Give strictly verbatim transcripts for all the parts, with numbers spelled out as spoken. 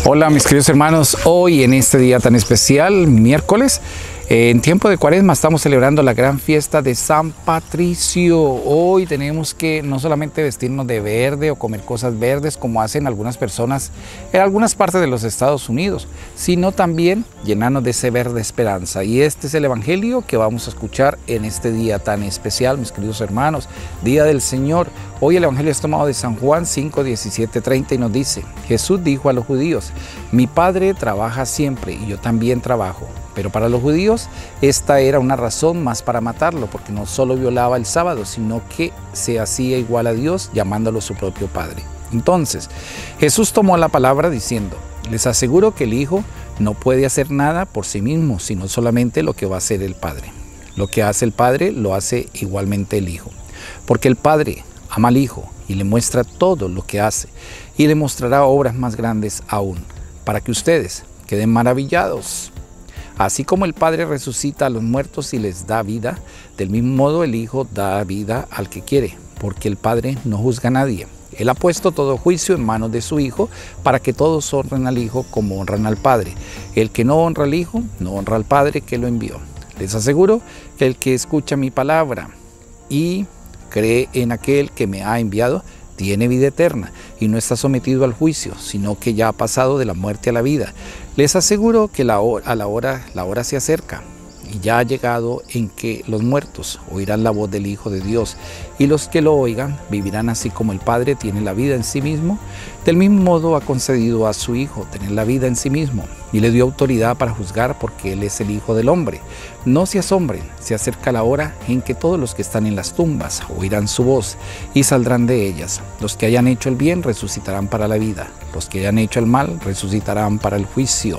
Hola mis queridos hermanos, hoy en este día tan especial, miércoles, eh, en tiempo de Cuaresma estamos celebrando la gran fiesta de San Patricio. Hoy tenemos que no solamente vestirnos de verde o comer cosas verdes como hacen algunas personas en algunas partes de los Estados Unidos, sino también llenarnos de ese verde esperanza. Y este es el evangelio que vamos a escuchar en este día tan especial, mis queridos hermanos, Día del Señor. Hoy el evangelio es tomado de San Juan cinco, diecisiete, treinta y nos dice: Jesús dijo a los judíos: mi Padre trabaja siempre y yo también trabajo. Pero para los judíos esta era una razón más para matarlo, porque no solo violaba el sábado, sino que se hacía igual a Dios, llamándolo su propio Padre. Entonces Jesús tomó la palabra diciendo: les aseguro que el Hijo no puede hacer nada por sí mismo, sino solamente lo que va a hacer el Padre. Lo que hace el Padre lo hace igualmente el Hijo, porque el Padre ama al Hijo y le muestra todo lo que hace, y le mostrará obras más grandes aún, para que ustedes queden maravillados. Así como el Padre resucita a los muertos y les da vida, del mismo modo el Hijo da vida al que quiere, porque el Padre no juzga a nadie. Él ha puesto todo juicio en manos de su Hijo, para que todos honren al Hijo como honran al Padre. El que no honra al Hijo, no honra al Padre que lo envió. Les aseguro que el que escucha mi palabra y cree en aquel que me ha enviado, tiene vida eterna y no está sometido al juicio, sino que ya ha pasado de la muerte a la vida. Les aseguro que la hora, a la hora, la hora se acerca y ya ha llegado en que los muertos oirán la voz del Hijo de Dios, y los que lo oigan vivirán. Así como el Padre tiene la vida en sí mismo, del mismo modo ha concedido a su Hijo tener la vida en sí mismo, y le dio autoridad para juzgar, porque Él es el Hijo del Hombre. No se asombren, se acerca la hora en que todos los que están en las tumbas oirán su voz y saldrán de ellas. Los que hayan hecho el bien resucitarán para la vida, los que hayan hecho el mal resucitarán para el juicio.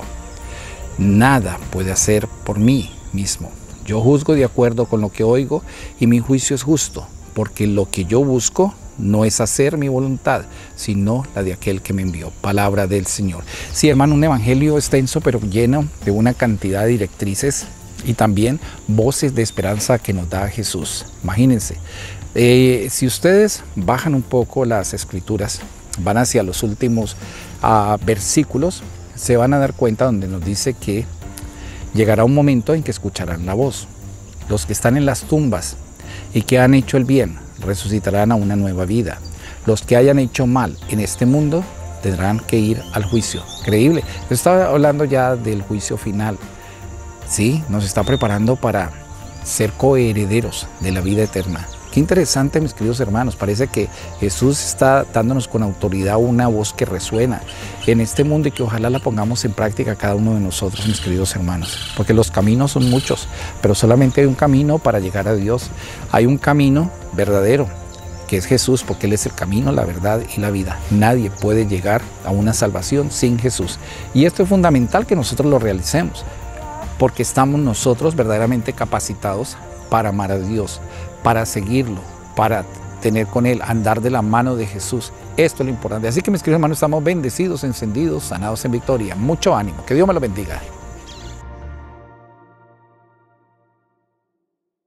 Nada puede hacer por mí mismo. Yo juzgo de acuerdo con lo que oigo, y mi juicio es justo, porque lo que yo busco no es hacer mi voluntad, sino la de aquel que me envió. Palabra del Señor. Sí, hermano, un evangelio extenso, pero lleno de una cantidad de directrices y también voces de esperanza que nos da Jesús. Imagínense, eh, si ustedes bajan un poco las escrituras, van hacia los últimos uh, versículos, se van a dar cuenta donde nos dice que llegará un momento en que escucharán la voz. Los que están en las tumbas y que han hecho el bien resucitarán a una nueva vida. Los que hayan hecho mal en este mundo tendrán que ir al juicio. Increíble. Yo estaba hablando ya del juicio final. Sí, nos está preparando para ser coherederos de la vida eterna. Qué interesante, mis queridos hermanos. Parece que Jesús está dándonos con autoridad una voz que resuena en este mundo, y que ojalá la pongamos en práctica cada uno de nosotros, mis queridos hermanos. Porque los caminos son muchos, pero solamente hay un camino para llegar a Dios. Hay un camino verdadero, que es Jesús, porque Él es el camino, la verdad y la vida. Nadie puede llegar a una salvación sin Jesús. Y esto es fundamental que nosotros lo realicemos, porque estamos nosotros verdaderamente capacitados para amar a Dios, para seguirlo, para tener con Él, andar de la mano de Jesús. Esto es lo importante. Así que, mis queridos hermanos, estamos bendecidos, encendidos, sanados en victoria. Mucho ánimo. Que Dios me lo bendiga.